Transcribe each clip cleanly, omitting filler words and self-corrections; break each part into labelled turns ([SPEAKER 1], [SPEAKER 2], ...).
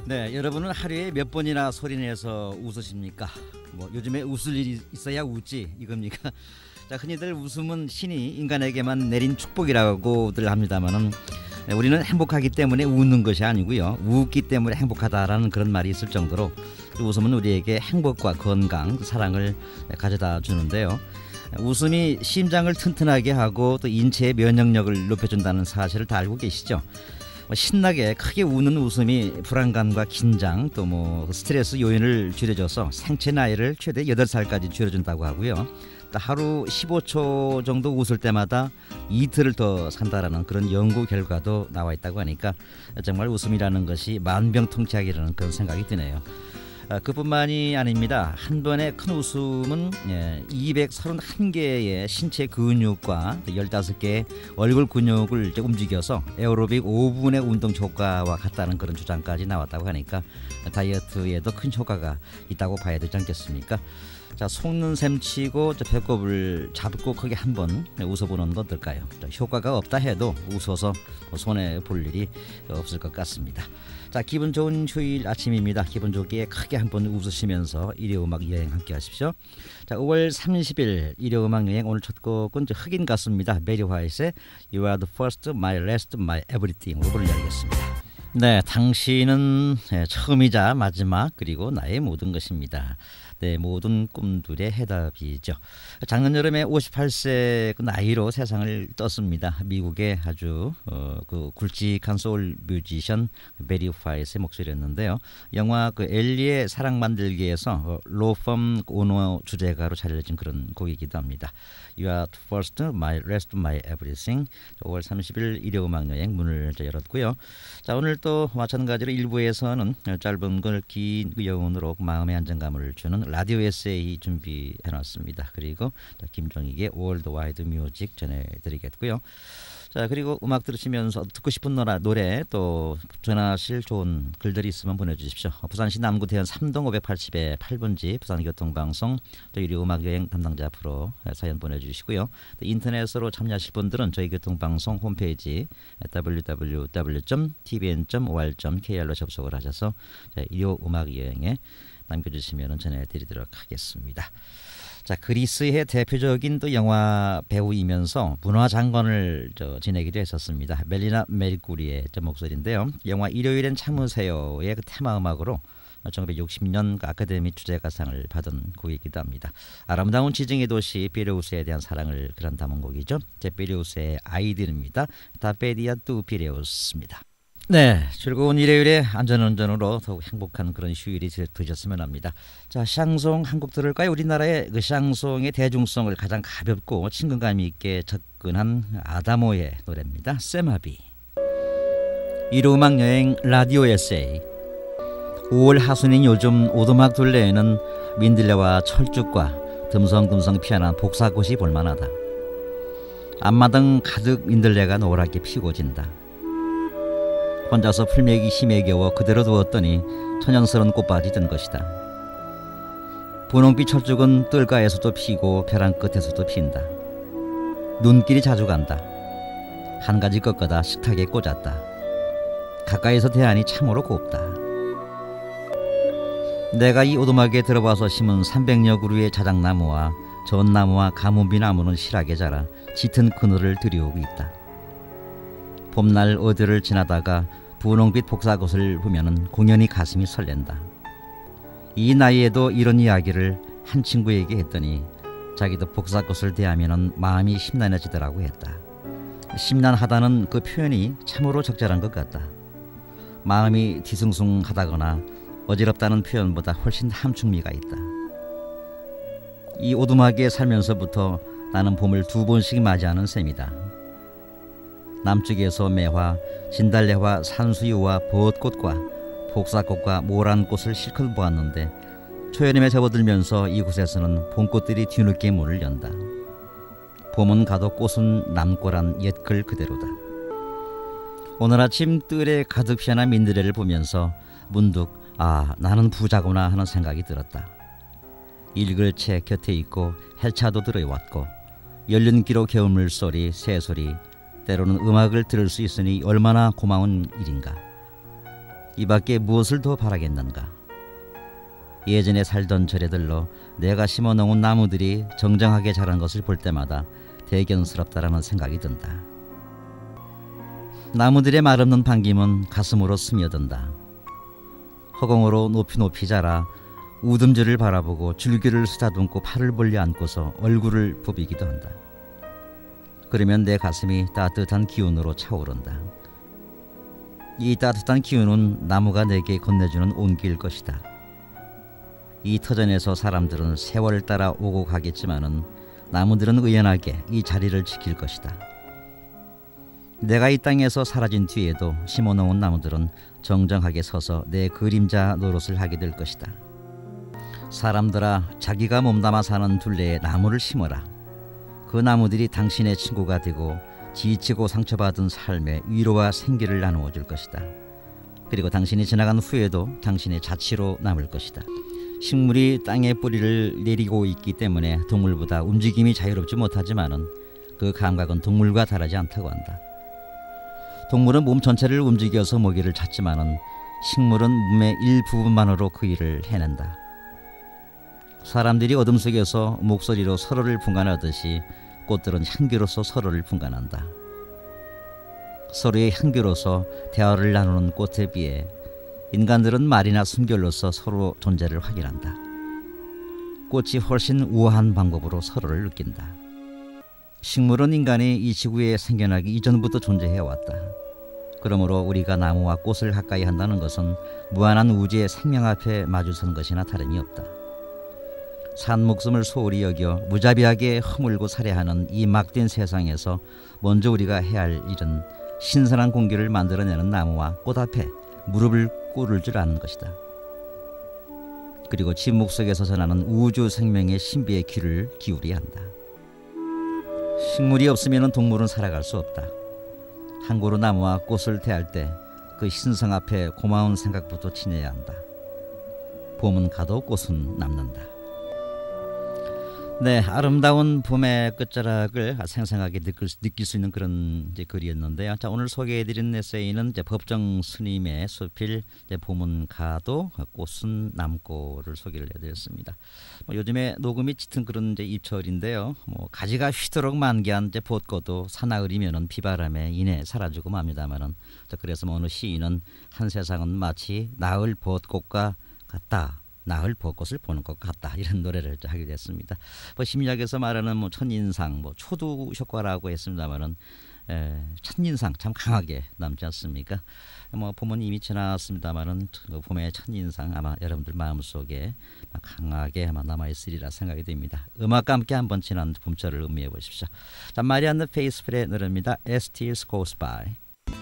[SPEAKER 1] 네, 여러분은 하루에 몇 번이나 소리내서 웃으십니까? 뭐 요즘에 웃을 일이 있어야 웃지 이겁니까? 자, 흔히들 웃음은 신이 인간에게만 내린 축복이라고들 합니다만은 우리는 행복하기 때문에 웃는 것이 아니고요, 웃기 때문에 행복하다라는 그런 말이 있을 정도로 웃음은 우리에게 행복과 건강, 사랑을 가져다 주는데요. 웃음이 심장을 튼튼하게 하고 또 인체의 면역력을 높여준다는 사실을 다 알고 계시죠? 신나게 크게 우는 웃음이 불안감과 긴장 또 스트레스 요인을 줄여줘서 생체 나이를 최대 8살까지 줄여준다고 하고요. 또 하루 15초 정도 웃을 때마다 이틀을 더 산다라는 그런 연구 결과도 나와 있다고 하니까 정말 웃음이라는 것이 만병통치약이라는 그런 생각이 드네요. 그뿐만이 아닙니다. 한 번의 큰 웃음은 231개의 신체 근육과 15개의 얼굴 근육을 움직여서 에어로빅 5분의 운동 효과와 같다는 그런 주장까지 나왔다고 하니까 다이어트에도 큰 효과가 있다고 봐야 되지 않겠습니까? 자, 속는 셈 치고 배꼽을 잡고 크게 한번 웃어보는 건 어떨까요? 효과가 없다 해도 웃어서 손해 볼 일이 없을 것 같습니다. 자, 기분 좋은 휴일 아침입니다. 기분 좋게 크게 한번 웃으시면서 일요음악 여행 함께 하십시오. 자, 5월 30일 일요음악 여행 오늘 첫 곡은 흑인 가수입니다. 베리 화이트의 You are the first, my last, my everything 으로 열리겠습니다. 네, 당신은 처음이자 마지막 그리고 나의 모든 것입니다. 네, 모든 꿈들의 해답이죠. 작년 여름에 58세 그 나이로 세상을 떴습니다. 미국의 아주 그 굵직한 소울 뮤지션 베리 화이트의 목소리였는데요. 영화 그 엘리의 사랑 만들기에서 로펌 오너 주제가로 잘 알려진 그런 곡이기도 합니다. You are first, my last, my everything. 5월 30일 일요 음악 여행 문을 열었고요. 자, 오늘 또 마찬가지로 1부에서는 짧은 걸 긴 여운으로 마음의 안정감을 주는 라디오 에세이 준비해놨습니다. 그리고 김종익의 월드와이드 뮤직 전해드리겠고요. 자, 그리고 음악 들으시면서 듣고 싶은 노래 또 전하실 좋은 글들이 있으면 보내주십시오. 부산시 남구 대연 3동 580에 8번지 부산교통방송 또 유료 음악여행 담당자 앞으로 사연 보내주시고요. 또 인터넷으로 참여하실 분들은 저희 교통방송 홈페이지 www.tbn.or.kr로 접속을 하셔서 유료 음악여행에 남겨주시면 전해드리도록 하겠습니다. 자, 그리스의 대표적인 또 영화 배우이면서 문화장관을 지내기도 했었습니다. 멜리나 메리꾸리의 목소리인데요. 영화 일요일엔 참으세요의 그 테마 음악으로 1960년 그 아카데미 주제가상을 받은 곡이기도 합니다. 아름다운 지정의 도시 피레우스에 대한 사랑을 그런 담은 곡이죠. 피레우스의 아이들입니다. 다페디아 뚜 피레우스입니다. 네, 즐거운 일요일에 안전운전으로 더욱 행복한 그런 휴일이 되셨으면 합니다. 자, 샹송 한 곡 들을까요? 우리나라의 그 샹송의 대중성을 가장 가볍고 친근감 있게 접근한 아다모의 노래입니다. 세마비. 일요음악 여행 라디오 에세이. 5월 하순인 요즘 오두막 둘레에는 민들레와 철쭉과 듬성듬성 피어난 복사꽃이 볼만하다. 앞마당 가득 민들레가 노랗게 피고 진다. 혼자서 풀매기 힘에 겨워 그대로 두었더니 천연스러운 꽃밭이 된 것이다. 분홍빛 철쭉은 뜰가에서도 피고 벼랑 끝에서도 핀다. 눈길이 자주 간다. 한 가지 꺾어다 식탁에 꽂았다. 가까이서 대하니 참으로 곱다. 내가 이 오두막에 들어와서 심은 300여 그루의 자작나무와 전나무와 가뭄비나무는 실하게 자라 짙은 그늘을 들여오고 있다. 봄날 어디를 지나다가 분홍빛 복사꽃을 보면은 공연히 가슴이 설렌다. 이 나이에도 이런 이야기를 한 친구에게 했더니 자기도 복사꽃을 대하면은 마음이 심란해지더라고 했다. 심란하다는 그 표현이 참으로 적절한 것 같다. 마음이 뒤숭숭하다거나 어지럽다는 표현보다 훨씬 함축미가 있다. 이 오두막에 살면서부터 나는 봄을 2번씩 맞이하는 셈이다. 남쪽에서 매화, 진달래와 산수유와 벚꽃과 복사꽃과 모란꽃을 실컷 보았는데 초여름에 접어들면서 이곳에서는 봄꽃들이 뒤늦게 문을 연다. 봄은 가도 꽃은 남고란 옛글 그대로다. 오늘 아침 뜰에 가득 피어난 민들레를 보면서 문득 나는 부자구나 하는 생각이 들었다. 읽을 책 곁에 있고 헬차도 들어왔고 열린 귀로 개울물 소리, 새소리, 때로는 음악을 들을 수 있으니 얼마나 고마운 일인가. 이 밖에 무엇을 더 바라겠는가? 예전에 살던 절에들로 내가 심어놓은 나무들이 정정하게 자란 것을 볼 때마다 대견스럽다라는 생각이 든다. 나무들의 말없는 반김은 가슴으로 스며든다. 허공으로 높이 높이 자라 우듬지를 바라보고 줄기를 쓰다듬고 팔을 벌려 안고서 얼굴을 부비기도 한다. 그러면 내 가슴이 따뜻한 기운으로 차오른다. 이 따뜻한 기운은 나무가 내게 건네주는 온기일 것이다. 이 터전에서 사람들은 세월을 따라 오고 가겠지만은 나무들은 의연하게 이 자리를 지킬 것이다. 내가 이 땅에서 사라진 뒤에도 심어놓은 나무들은 정정하게 서서 내 그림자 노릇을 하게 될 것이다. 사람들아, 자기가 몸담아 사는 둘레에 나무를 심어라. 그 나무들이 당신의 친구가 되고 지치고 상처받은 삶에 위로와 생기를 나누어 줄 것이다. 그리고 당신이 지나간 후에도 당신의 자취로 남을 것이다. 식물이 땅에 뿌리를 내리고 있기 때문에 동물보다 움직임이 자유롭지 못하지만은 그 감각은 동물과 다르지 않다고 한다. 동물은 몸 전체를 움직여서 먹이를 찾지만은 식물은 몸의 일부분만으로 그 일을 해낸다. 사람들이 어둠 속에서 목소리로 서로를 분간하듯이 꽃들은 향기로서 서로를 분간한다. 서로의 향기로서 대화를 나누는 꽃에 비해 인간들은 말이나 숨결로서 서로 존재를 확인한다. 꽃이 훨씬 우아한 방법으로 서로를 느낀다. 식물은 인간이 이 지구에 생겨나기 이전부터 존재해왔다. 그러므로 우리가 나무와 꽃을 가까이 한다는 것은 무한한 우주의 생명 앞에 마주선 것이나 다름이 없다. 산 목숨을 소홀히 여겨 무자비하게 허물고 살해하는 이 막된 세상에서 먼저 우리가 해야 할 일은 신선한 공기를 만들어내는 나무와 꽃 앞에 무릎을 꿇을 줄 아는 것이다. 그리고 침묵 속에서 전하는 우주 생명의 신비의 귀를 기울여야 한다. 식물이 없으면 동물은 살아갈 수 없다. 한 그루 나무와 꽃을 대할 때 그 신성 앞에 고마운 생각부터 지녀야 한다. 봄은 가도 꽃은 남는다. 네, 아름다운 봄의 끝자락을 생생하게 느낄 수 있는 그런 이제 글이었는데요. 자, 오늘 소개해드린 에세이는 이제 법정 스님의 수필 봄은 가도 꽃은 남고를 소개를 해드렸습니다. 요즘에 녹음이 짙은 그런 이제 입철인데요. 가지가 휘도록 만개한 이제 벚꽃도 사나흘이면은 비바람에 인해 사라지고 맙니다만은 그래서 어느 시인은 한 세상은 마치 나흘 벚꽃과 같다. 나흘 벚꽃을 보는 것 같다, 이런 노래를 하게 됐습니다. 심리학에서 말하는 첫인상, 초두 효과라고 했습니다만은 첫인상 참 강하게 남지 않습니까? 봄은 이미 지났습니다만은 봄의 첫인상 아마 여러분들 마음속에 강하게 아마 남아 있으리라 생각이 됩니다. 음악과 함께 한번 지난 봄철을 음미해 보십시오. 자, 마리안느 페이스풀의 노래입니다. As Tears Goes By.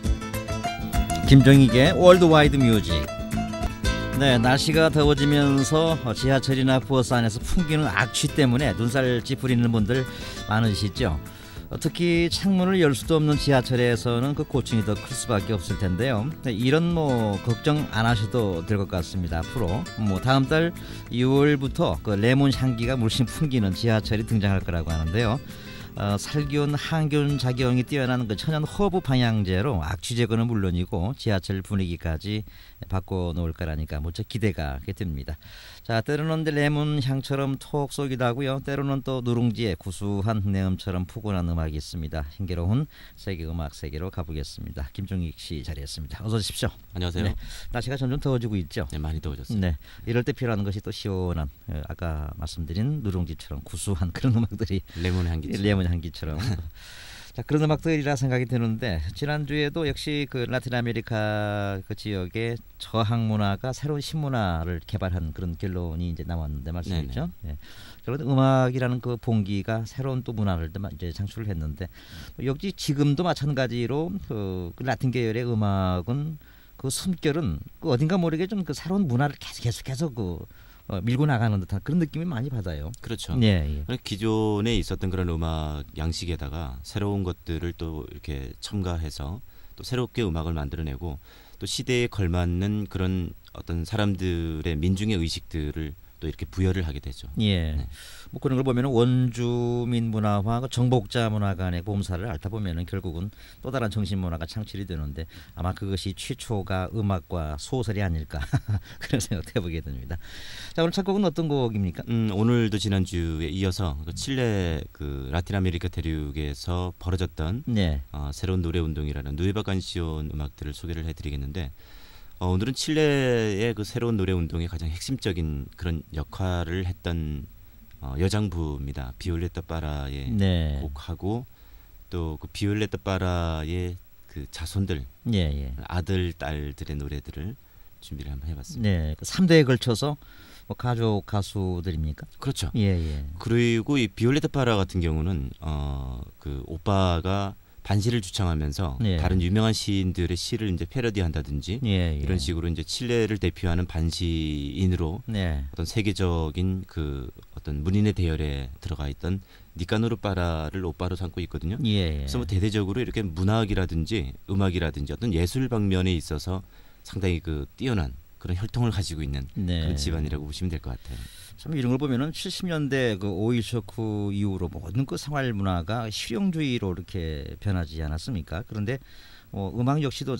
[SPEAKER 1] 김종익의 월드와이드 뮤직. 네, 날씨가 더워지면서 지하철이나 버스 안에서 풍기는 악취 때문에 눈살 찌푸리는 분들 많으시죠. 특히 창문을 열 수도 없는 지하철에서는 그 고충이 더 클 수밖에 없을 텐데요. 이런 걱정 안 하셔도 될 것 같습니다. 앞으로 다음 달 2월부터 그 레몬 향기가 물씬 풍기는 지하철이 등장할 거라고 하는데요. 살균, 항균 작용이 뛰어난 그 천연 허브 방향제로 악취 제거는 물론이고 지하철 분위기까지 바꿔놓을 거라니까 무척 기대가 됩니다. 자, 때로는 레몬 향처럼 톡 쏘기도 하고요. 때로는 또 누룽지의 구수한 내음처럼 푸근한 음악이 있습니다. 신기로운 세계 음악 세계로 가보겠습니다. 김종익 씨 자리했습니다. 어서 오십시오.
[SPEAKER 2] 안녕하세요.
[SPEAKER 1] 네, 날씨가 점점 더워지고 있죠.
[SPEAKER 2] 네, 많이 더워졌어요.
[SPEAKER 1] 네, 이럴 때 필요한 것이 또 시원한 아까 말씀드린 누룽지처럼 구수한 그런 음악들이
[SPEAKER 2] 레몬
[SPEAKER 1] 향기처럼 자, 그런 음악들이라 생각이 드는데 지난주에도 역시 그 라틴 아메리카 그 지역의 저항 문화가 새로운 신문화를 개발한 그런 결론이 이제 나왔는데 말씀이죠. 예. 그런 음악이라는 그 봉기가 새로운 또 문화를 이제 창출을 했는데 역시 지금도 마찬가지로 그 라틴 계열의 음악은 그 숨결은 그 어딘가 모르게 좀 그 새로운 문화를 계속해서 그 밀고 나가는 듯한 그런 느낌이 많이 받아요.
[SPEAKER 2] 그렇죠.
[SPEAKER 1] 예.
[SPEAKER 2] 기존에 있었던 그런 음악 양식에다가 새로운 것들을 또 이렇게 첨가해서 또 새롭게 음악을 만들어내고 또 시대에 걸맞는 그런 어떤 사람들의 민중의 의식들을 또 이렇게 부여를 하게 되죠.
[SPEAKER 1] 예.
[SPEAKER 2] 네.
[SPEAKER 1] 뭐 그런 걸 보면은 원주민 문화와 그 정복자 문화 간의 보험사를 앓다 보면은 결국은 또 다른 정신 문화가 창출이 되는데 아마 그것이 최초가 음악과 소설이 아닐까 그런 생각해 보게 됩니다. 자, 오늘 첫 곡은 어떤 곡입니까?
[SPEAKER 2] 오늘도 지난주에 이어서 그 칠레 그 라틴 아메리카 대륙에서 벌어졌던
[SPEAKER 1] 네.
[SPEAKER 2] 새로운 노래 운동이라는 누에바 간시온 음악들을 소개를 해드리겠는데 오늘은 칠레의 그 새로운 노래 운동의 가장 핵심적인 그런 역할을 했던 여장부입니다. 비올레타 파라의
[SPEAKER 1] 네.
[SPEAKER 2] 곡하고 또 그 비올레타 파라의 그 자손들,
[SPEAKER 1] 예, 예.
[SPEAKER 2] 아들, 딸들의 노래들을 준비를 한번 해봤습니다.
[SPEAKER 1] 네. 3대에 걸쳐서 뭐 가족 가수들입니까?
[SPEAKER 2] 그렇죠.
[SPEAKER 1] 예, 예.
[SPEAKER 2] 그리고 이 비올레타 파라 같은 경우는 그 오빠가 반시를 주창하면서
[SPEAKER 1] 예.
[SPEAKER 2] 다른 유명한 시인들의 시를 이제 패러디한다든지
[SPEAKER 1] 예, 예.
[SPEAKER 2] 이런 식으로 이제 칠레를 대표하는 반시인으로
[SPEAKER 1] 네.
[SPEAKER 2] 어떤 세계적인 그 어떤 문인의 대열에 들어가 있던 니카노르 파라를 오빠로 삼고 있거든요.
[SPEAKER 1] 예, 예.
[SPEAKER 2] 그래서 뭐 대대적으로 이렇게 문학이라든지 음악이라든지 어떤 예술 방면에 있어서 상당히 그 뛰어난 그런 혈통을 가지고 있는
[SPEAKER 1] 네.
[SPEAKER 2] 그런 집안이라고 보시면 될 것 같아요.
[SPEAKER 1] 참 이런 걸 보면은 70년대 그 오일 쇼크 이후로 모든 그 생활 문화가 실용주의로 이렇게 변하지 않았습니까? 그런데 음악 역시도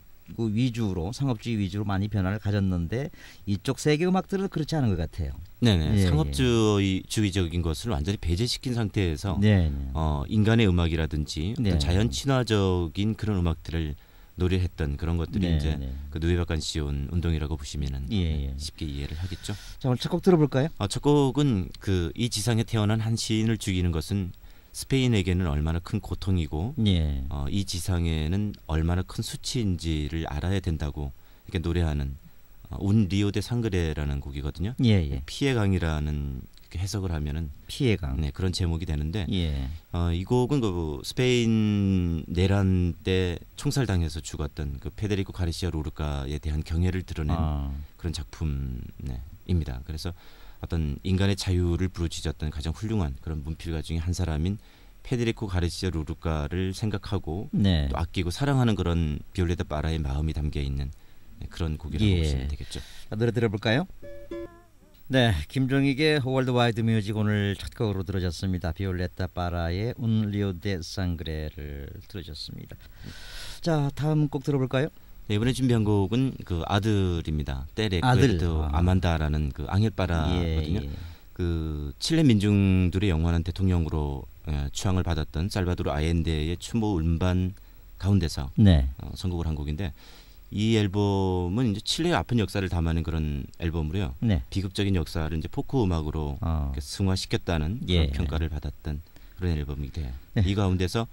[SPEAKER 1] 상업주의 위주로 많이 변화를 가졌는데 이쪽 세계 음악들은 그렇지 않은 것 같아요.
[SPEAKER 2] 네네.
[SPEAKER 1] 예,
[SPEAKER 2] 상업주의적인 것을 완전히 배제시킨 상태에서
[SPEAKER 1] 네, 네.
[SPEAKER 2] 인간의 음악이라든지 어떤
[SPEAKER 1] 네.
[SPEAKER 2] 자연 친화적인 그런 음악들을 노래했던 그런 것들이
[SPEAKER 1] 네,
[SPEAKER 2] 이제
[SPEAKER 1] 네.
[SPEAKER 2] 그 누에바 간시온 운동이라고 보시면은
[SPEAKER 1] 예, 예.
[SPEAKER 2] 쉽게 이해를 하겠죠.
[SPEAKER 1] 자, 오늘 첫 곡 들어볼까요?
[SPEAKER 2] 첫 곡은 그 이 지상에 태어난 한 시인을 죽이는 것은 스페인에게는 얼마나 큰 고통이고
[SPEAKER 1] 예.
[SPEAKER 2] 이 지상에는 얼마나 큰 수치인지를 알아야 된다고 이렇게 노래하는 운 리오 데 상그레라는 곡이거든요.
[SPEAKER 1] 예, 예.
[SPEAKER 2] 피해 강이라는 이렇게 해석을 하면은
[SPEAKER 1] 피해강.
[SPEAKER 2] 네, 그런 제목이 되는데
[SPEAKER 1] 예.
[SPEAKER 2] 이 곡은 그 스페인 내란 때 총살당해서 죽었던 그 페데리코 가르시아 로르카에 대한 경애를 드러낸 그런 작품입니다. 그래서 어떤 인간의 자유를 부르짖었던 가장 훌륭한 그런 문필가 중에 한 사람인 페데리코 가르시아 로르카를 생각하고
[SPEAKER 1] 네.
[SPEAKER 2] 또 아끼고 사랑하는 그런 비올레타 파라의 마음이 담겨 있는 그런 곡이라고
[SPEAKER 1] 예.
[SPEAKER 2] 보시면 되겠죠.
[SPEAKER 1] 자, 노래 들어볼까요? 네, 김종익의 월드와이드 뮤직 오늘 첫 곡으로 들으셨습니다. 비올레타 파라의 Un Rio de Sangre를 들으셨습니다. 자, 다음 곡 들어볼까요?
[SPEAKER 2] 네, 이번에 준비한 곡은 그 아들입니다. 떼레
[SPEAKER 1] 아들.
[SPEAKER 2] 아만다라는 그 앙헬파라거든요.
[SPEAKER 1] 예.
[SPEAKER 2] 그 칠레 민중들의 영원한 대통령으로 추앙을 받았던 살바도르 아엔데의 추모 음반 가운데서
[SPEAKER 1] 네.
[SPEAKER 2] 선곡을 한 곡인데 이 앨범은 이제 칠레의 아픈 역사를 담아낸 그런 앨범으로요.
[SPEAKER 1] 네.
[SPEAKER 2] 비극적인 역사를 이제 포크 음악으로 이렇게 승화시켰다는 그런
[SPEAKER 1] 예.
[SPEAKER 2] 평가를 받았던 그런 앨범이 돼요.
[SPEAKER 1] 네.
[SPEAKER 2] 이 가운데서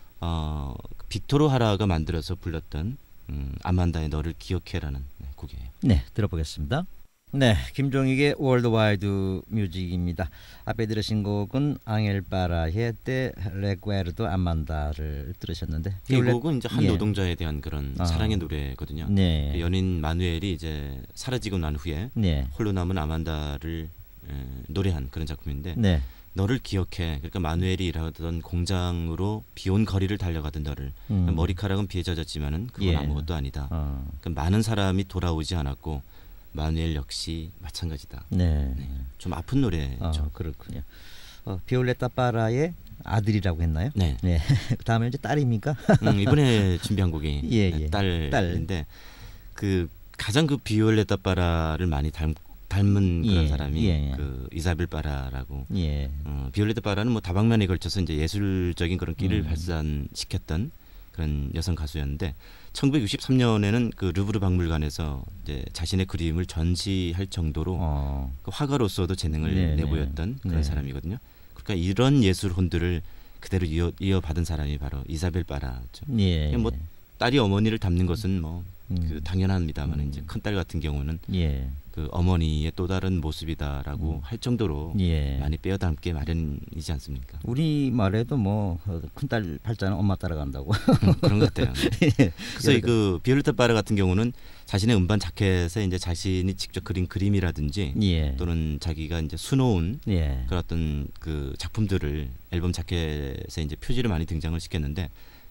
[SPEAKER 2] 빅토르 하라가 만들어서 불렀던 아만다의 너를 기억해라는 곡이에요.
[SPEAKER 1] 네, 들어보겠습니다. 네, 김종익의 월드와이드 뮤직입니다. 앞에 들으신 곡은 앙헬파라의 데 레구에르도 아만다를 들으셨는데
[SPEAKER 2] 이 곡은 이제 한
[SPEAKER 1] 예.
[SPEAKER 2] 노동자에 대한 그런 사랑의 노래거든요.
[SPEAKER 1] 네.
[SPEAKER 2] 연인 마누엘이 이제 사라지고 난 후에
[SPEAKER 1] 네.
[SPEAKER 2] 홀로 남은 아만다를 노래한 그런 작품인데
[SPEAKER 1] 네.
[SPEAKER 2] 너를 기억해. 그러니까 마누엘이 일하던 공장으로 비온 거리를 달려가던 너를 머리카락은 비에 젖었지만은 그건
[SPEAKER 1] 예.
[SPEAKER 2] 아무것도 아니다. 그러니까 많은 사람이 돌아오지 않았고 마누엘 역시 마찬가지다.
[SPEAKER 1] 네.
[SPEAKER 2] 좀 아픈 노래죠.
[SPEAKER 1] 그렇군요. 비올레타 파라의 아들이라고 했나요?
[SPEAKER 2] 네.
[SPEAKER 1] 네. 그다음에 이제 딸입니까?
[SPEAKER 2] 이번에 준비한 곡이
[SPEAKER 1] 예,
[SPEAKER 2] 네,
[SPEAKER 1] 예.
[SPEAKER 2] 딸인데 그 가장 그 비올레타 파라를 많이 닮은 그런
[SPEAKER 1] 예,
[SPEAKER 2] 사람이
[SPEAKER 1] 예.
[SPEAKER 2] 그 이사벨 파라라고.
[SPEAKER 1] 예.
[SPEAKER 2] 비올레타 파라는 뭐 다방면에 걸쳐서 이제 예술적인 그런 끼를 발산시켰던 그런 여성 가수였는데 1963년에는 그 루브르 박물관에서 이제 자신의 그림을 전시할 정도로 그 화가로서도 재능을
[SPEAKER 1] 네,
[SPEAKER 2] 내보였던 그런
[SPEAKER 1] 네.
[SPEAKER 2] 사람이거든요. 그러니까 이런 예술 혼들을 그대로 이어받은 사람이 바로 이사벨 파라죠.
[SPEAKER 1] 예.
[SPEAKER 2] 뭐 딸이 어머니를 닮는 것은 뭐 그 당연합니다만 이제 큰 딸 같은 경우는
[SPEAKER 1] 예.
[SPEAKER 2] 그 어머니의 또 다른 모습이다라고 할 정도로
[SPEAKER 1] 예.
[SPEAKER 2] 많이 빼어닮게 마련이지 않습니까?
[SPEAKER 1] 우리 말에도 뭐 큰딸 팔자는 엄마 따라간다고.
[SPEAKER 2] 그런 것 같아요. 네. 그래서 이 그 비올레타 파라 같은 경우는 자신의 음반 자켓에 이제 자신이 직접 그린 그림이라든지
[SPEAKER 1] 예.
[SPEAKER 2] 또는 자기가 이제 수놓은
[SPEAKER 1] 예.
[SPEAKER 2] 그런 어떤 그 작품들을 앨범 자켓에 이제 표지를 많이 등장을 시켰는데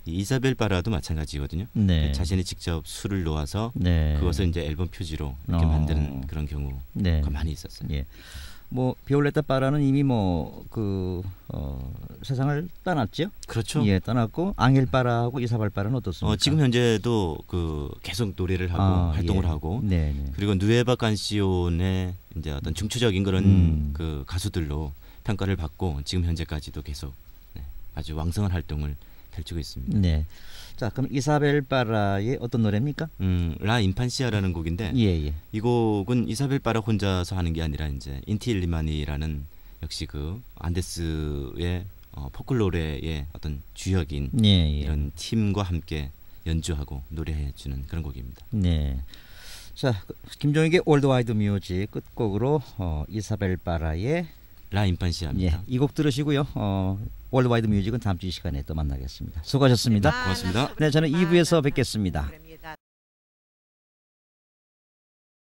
[SPEAKER 2] 이 이사벨 바라도 마찬가지거든요.
[SPEAKER 1] 네.
[SPEAKER 2] 자신이 직접 술을 놓아서
[SPEAKER 1] 네.
[SPEAKER 2] 그것을 이제 앨범 표지로 이렇게 만드는 그런 경우가
[SPEAKER 1] 네.
[SPEAKER 2] 많이 있었어요.
[SPEAKER 1] 예. 뭐 비올레타 바라는 이미 뭐 세상을 떠났죠.
[SPEAKER 2] 그렇죠.
[SPEAKER 1] 예, 떠났고 앙헬 바라하고 이사벨 바라는 어떻습니까?
[SPEAKER 2] 지금 현재도 그 계속 노래를 하고 활동을
[SPEAKER 1] 예.
[SPEAKER 2] 하고
[SPEAKER 1] 네, 네.
[SPEAKER 2] 그리고 누에바 칸시온의 이제 어떤 중추적인 그런 그 가수들로 평가를 받고 지금 현재까지도 계속 아주 왕성한 활동을 펼치고 있습니다.
[SPEAKER 1] 네. 자, 그럼 이사벨 바라의 어떤 노래입니까?
[SPEAKER 2] 라 인판시아라는 곡인데
[SPEAKER 1] 예.
[SPEAKER 2] 이 곡은 이사벨 바라 혼자서 하는 게 아니라 이제 인티 일리마니라는 역시 그 안데스의 포클로레의 어떤 주역인 이런 팀과 함께 연주하고 노래해주는 그런 곡입니다.
[SPEAKER 1] 네. 자, 김종익의 월드와이드 뮤직 끝곡으로 이사벨 바라의
[SPEAKER 2] 라 인판시아입니다.
[SPEAKER 1] 이 곡 들으시고요. 월드와이드 뮤직은 다음 주 이 시간에 또 만나겠습니다. 수고하셨습니다.
[SPEAKER 2] 고맙습니다.
[SPEAKER 1] 네, 저는 2부에서 뵙겠습니다.